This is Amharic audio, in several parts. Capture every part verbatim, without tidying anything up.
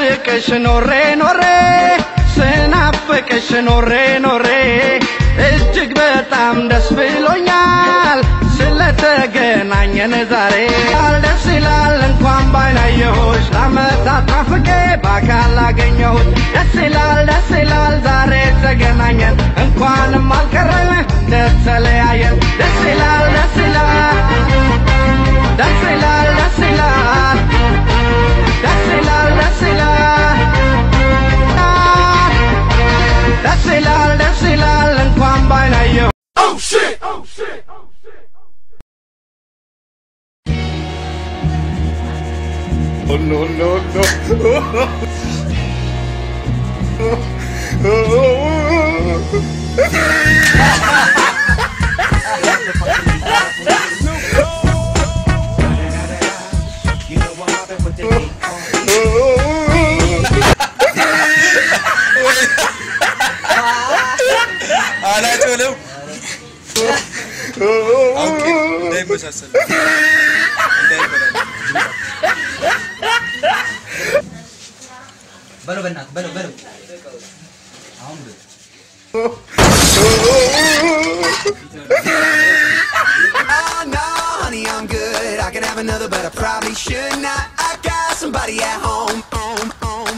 ስናፍቅሽ ኖሬ ኖሬ ስናፍቅሽ ኖሬ ኖሬ እጅግ በጣም ደስ ብሎኛል ስለተገናኘን ዛሬ ደስ ይላል እንኳን ባይናየሁሽ ለዓመታት ናፍቄ በአካል አገኘሁሽ ደስ ይላል ደስ ይላል ዛሬ ተገናኘን እንኳንም አልቀረን እንደተለያየን ደስ ይላል ደስ ይላል ደስ ይላል ደስ ይላል ደስ ይላል ደስ ይላል ደስ ይላል ደስ ይላል እንኳን ባይናየሁ Oh shit oh shit oh shit Oh no no no አላጮለም ኦኬ ለይመሳሰል በለው በእናት በለው በለው አሁን Oh no honey I'm good I can have another but I probably should not I got somebody at home home home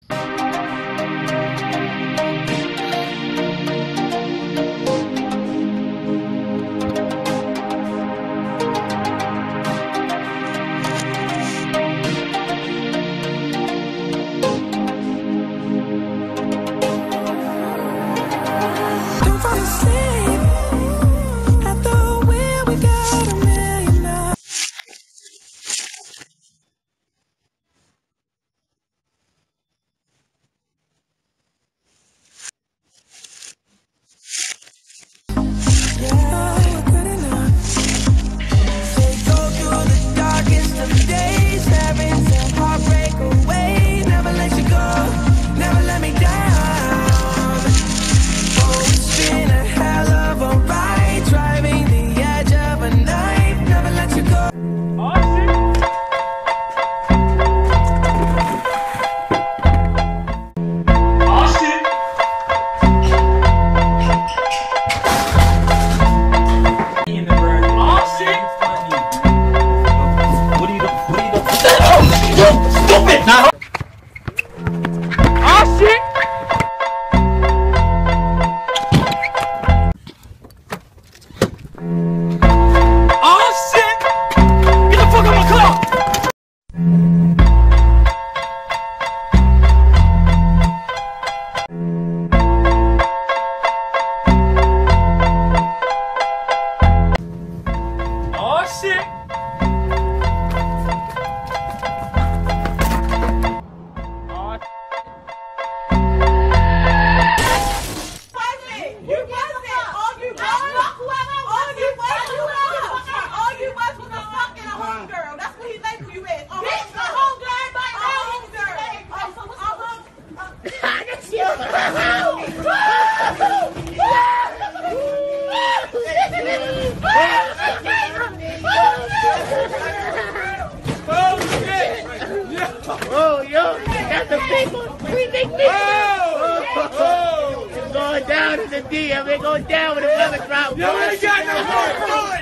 Oh, yo, that's the big one. We think this. Oh, oh, oh. It's going down to the D. I'm going to go down with another drop. Yo, we got no more fun.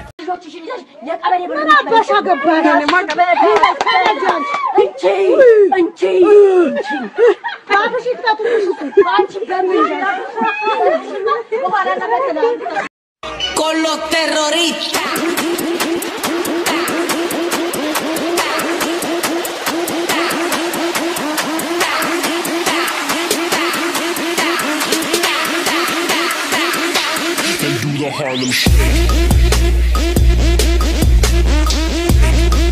ምን አባሽ አገባኝ እኔ ማቀበል ታላጃን እንቺ እንቺ ባቡሽ ይጣጥልሽ አንቺ በምን በኋላ ለበተና con los terroristas Harlem Shake.